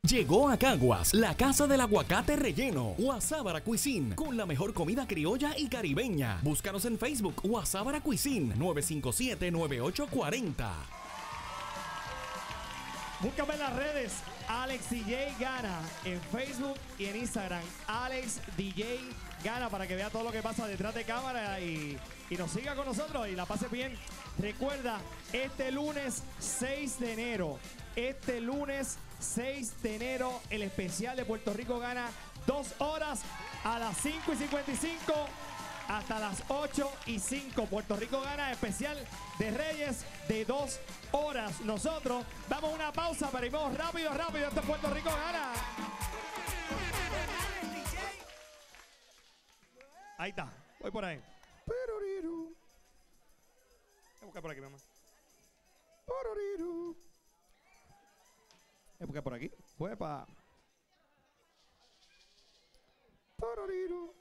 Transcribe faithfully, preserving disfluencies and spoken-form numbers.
Llegó a Caguas, la casa del aguacate relleno, Guasábara Cuisine, con la mejor comida criolla y caribeña. Búscanos en Facebook, Guasábara Cuisine, nueve cinco siete, nueve ocho cuatro cero. Búscame en las redes, Alex D J Gana, en Facebook y en Instagram, Alex D J Gana, para que vea todo lo que pasa detrás de cámara y, y nos siga con nosotros y la pase bien. Recuerda, este lunes seis de enero, este lunes seis de enero, el especial de Puerto Rico Gana, dos horas a las cinco y cincuenta y cinco hasta las ocho y cinco. Puerto Rico Gana, especial de Reyes de dos horas. Nosotros damos una pausa, pero vamos rápido, rápido. Esto es Puerto Rico Gana. Ahí está, voy por ahí. Voy a buscar por aquí, mamá. Voy a buscar por aquí. Voy para...